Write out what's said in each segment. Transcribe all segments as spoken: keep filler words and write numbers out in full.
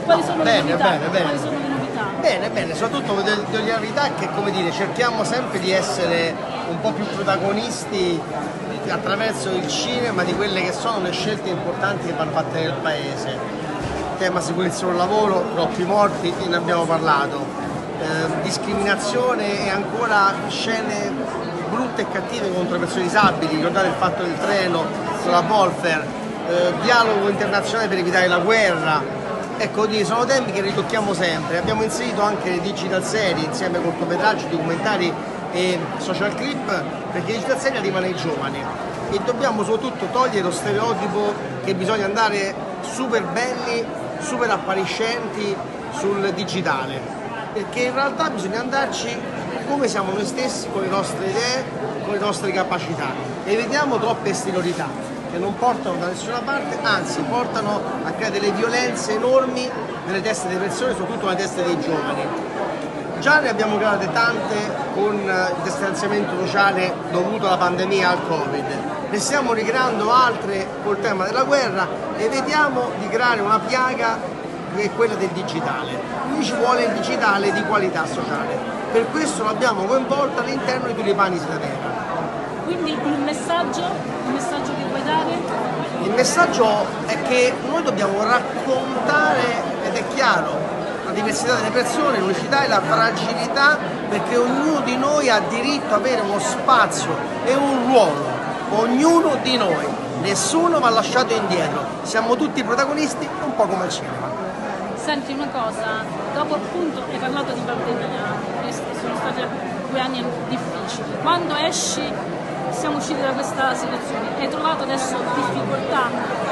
Quali sono bene, le novità? Bene, bene. Quali sono le novità? Bene, bene, soprattutto devo dire la verità è che, come dire, cerchiamo sempre di essere un po' più protagonisti attraverso il cinema di quelle che sono le scelte importanti che vanno fatte nel paese. Tema sicurezza sul lavoro, troppi morti, ne abbiamo parlato. Eh, discriminazione e ancora scene brutte e cattive contro le persone disabili, ricordate il fatto del treno con la Volfer, eh, dialogo internazionale per evitare la guerra. Ecco, sono temi che ritocchiamo sempre. Abbiamo inserito anche le digital serie insieme a cortometraggi, documentari e social clip, perché le digital serie arrivano ai giovani e dobbiamo soprattutto togliere lo stereotipo che bisogna andare super belli, super appariscenti sul digitale, perché in realtà bisogna andarci come siamo noi stessi, con le nostre idee, con le nostre capacità, e vediamo troppe esteriorità che non portano da nessuna parte, anzi portano a creare delle violenze enormi nelle teste delle persone, soprattutto nelle teste dei giovani. Già ne abbiamo create tante con il distanziamento sociale dovuto alla pandemia, al Covid. Ne stiamo ricreando altre col tema della guerra e vediamo di creare una piaga che è quella del digitale. Qui ci vuole il digitale di qualità sociale. Per questo l'abbiamo coinvolto all'interno di Tulipani sulla Terra. Quindi il messaggio, il messaggio che vuoi dare? Il messaggio è che noi dobbiamo raccontare, ed è chiaro, la diversità delle persone, l'unicità e la fragilità, perché ognuno di noi ha diritto ad avere uno spazio e un ruolo, ognuno di noi, nessuno va lasciato indietro, siamo tutti protagonisti, un po' come al cinema. Senti una cosa, dopo appunto hai parlato di pandemia, e sono stati due anni difficili, quando esci, siamo usciti da questa situazione, hai trovato adesso difficoltà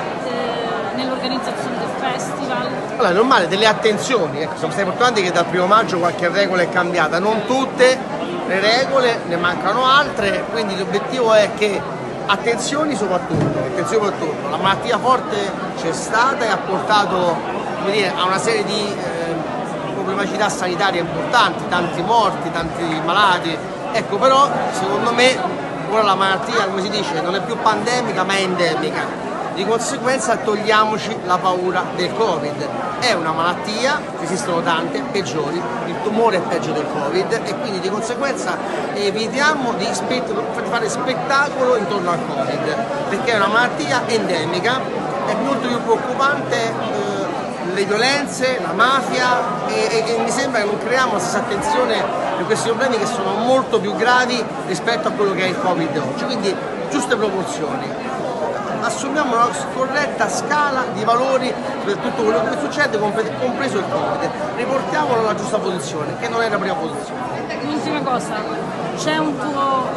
eh, nell'organizzazione del festival? Allora, è normale, delle attenzioni, ecco, sono stati importanti che dal primo maggio qualche regola è cambiata, non tutte le regole, ne mancano altre, quindi l'obiettivo è che attenzioni soprattutto, attenzione soprattutto, la malattia forte c'è stata e ha portato, come dire, a una serie di eh, problematicità sanitarie importanti, tanti morti, tanti malati, ecco, però secondo me ora la malattia, come si dice, non è più pandemica ma è endemica, di conseguenza togliamoci la paura del Covid. È una malattia, esistono tante, peggiori, il tumore è peggio del Covid e quindi di conseguenza evitiamo di fare spettacolo intorno al Covid, perché è una malattia endemica, è molto più preoccupante eh, le violenze, la mafia e, e, e mi sembra che non creiamo la stessa attenzione per questi problemi che sono molto più gravi rispetto a quello che è il Covid oggi, quindi giuste proporzioni. Assumiamo una corretta scala di valori per tutto quello che succede, compreso il Covid, riportiamolo alla giusta posizione, che non è la prima posizione. L'ultima cosa, c'è un tuo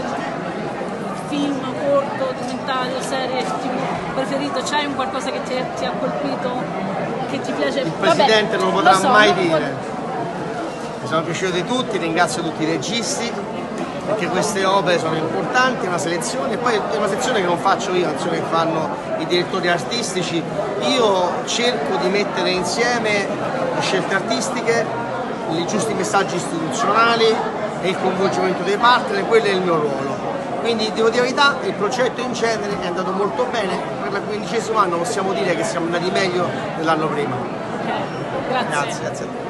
film, corto, documentario, serie tivù preferito, c'hai un qualcosa che ti, ti ha colpito? Che ti piace? Il Presidente Vabbè, non lo potrà lo so, mai non dire. può... Mi sono piaciuti tutti, ringrazio tutti i registi, perché queste opere sono importanti, è una selezione, e poi è una selezione che non faccio io, è una selezione che fanno i direttori artistici. Io cerco di mettere insieme le scelte artistiche, i giusti messaggi istituzionali e il coinvolgimento dei partner, quello è il mio ruolo. Quindi devo dire la verità, il progetto in genere è andato molto bene, per il quindicesimo anno possiamo dire che siamo andati meglio dell'anno prima. Okay, grazie. Grazie, grazie a te.